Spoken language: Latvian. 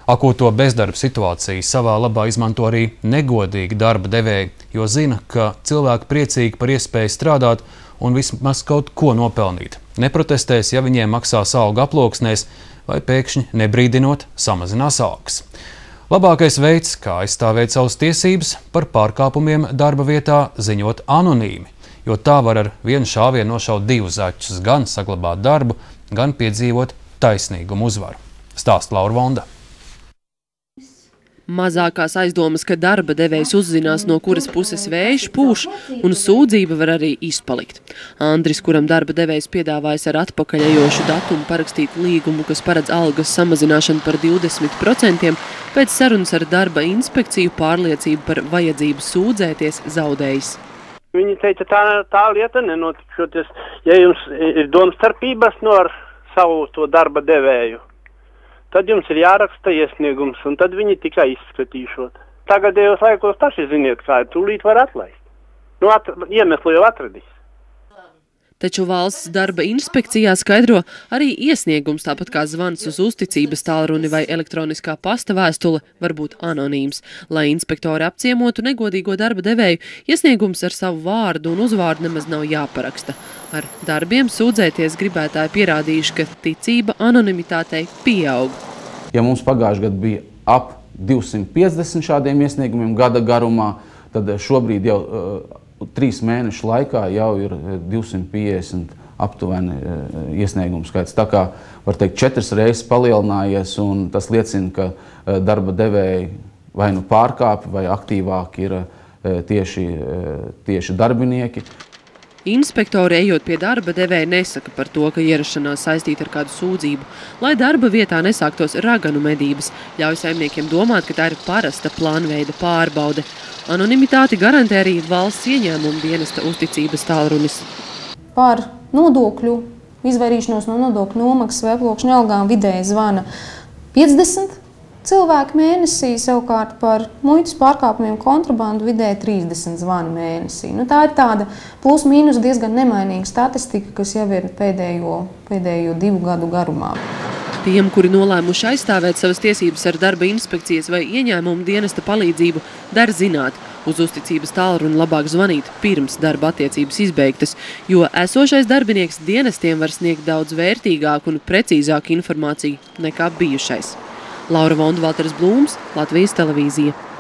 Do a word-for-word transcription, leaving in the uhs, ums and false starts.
Akūto bezdarba situāciju savā labā izmanto arī negodīgi darba devēji, jo zina, ka cilvēki priecīgi par iespēju strādāt un vismaz kaut ko nopelnīt. Neprotestēs, ja viņiem maksās algu aploksnēs vai pēkšņi nebrīdinot samazinās algas. Labākais veids, kā aizstāvēt savas tiesības, par pārkāpumiem darba vietā ziņot anonīmi, jo tā var ar vienu šāvienu nošaut divus zaķus, gan saglabāt darbu, gan piedzīvot taisnīgumu uzvaru. Stāsta Laura Vonda. Mazākās aizdomas, ka darba devējs uzzinās, no kuras puses vējš pūš, un sūdzība var arī izpalikt. Andris, kuram darba devējs piedāvājas ar atpakaļejošu datumu parakstīt līgumu, kas paredz algas samazināšanu par divdesmit procentiem, pēc sarunas ar darba inspekciju pārliecību par vajadzību sūdzēties zaudējis. Viņi teica, tā, tā lieta nenotikšoties, ja jums ir domstarpības no ar savu to darba devēju. Tad jums ir jāraksta iesniegums, un tad viņi tikai izskatīšot. Tagadējos laikos taši ziniet, kā ir, tūlīt var atlaist. Nu, at, iemeslu jau atradīs. Taču valsts darba inspekcijā skaidro, arī iesniegums, tāpat kā zvans uz uzticības tālruni vai elektroniskā pasta vēstule, var būt anonīms. Lai inspektori apciemotu negodīgo darba devēju, iesniegums ar savu vārdu un uzvārdu nemaz nav jāparaksta. Ar darbiem sūdzēties gribētāji pierādījuši, ka ticība anonimitātei pieaug. Ja mums pagājušajā gadā bija ap divsimt piecdesmit šādiem iesniegumiem gada garumā, tad šobrīd jau uh, trīs mēnešu laikā jau ir divsimt piecdesmit aptuveni uh, iesniegumu skaits. Tā kā, var teikt, četras reizes palielinājies, un tas liecina, ka uh, darba devēji vai nu pārkāpi, vai aktīvāki ir uh, tieši, uh, tieši darbinieki. Inspektori, ejot pie darba devēja, nesaka par to, ka ierašanās saistīta ar kādu sūdzību, lai darba vietā nesāktos raganu medības, ļauj saimniekiem domāt, ka tā ir parasta plānveida pārbaude. Anonimitāti garantē arī valsts ieņēmuma dienesta uzticības tālrunis. Par nodokļu izvairīšanos no nodokļu nomaksas vai aploksņu algām vidēji zvana piecdesmit cilvēki mēnesī, savukārt par muitas pārkāpumiem kontrabandu vidēji trīsdesmit zvani mēnesī. Nu, tā ir tāda plus mīnus diezgan nemainīga statistika, kas jau ir pēdējo, pēdējo divu gadu garumā. Tiem, kuri nolēmuši aizstāvēt savas tiesības ar darba inspekcijas vai ieņēmuma dienesta palīdzību, dar zināt, uz uzticības tālruni labāk zvanīt pirms darba attiecības izbeigtas, jo esošais darbinieks dienestiem var sniegt daudz vērtīgāku un precīzāku informāciju nekā bijušais. Laura Vonda, Valters Blūms, Latvijas televīzija.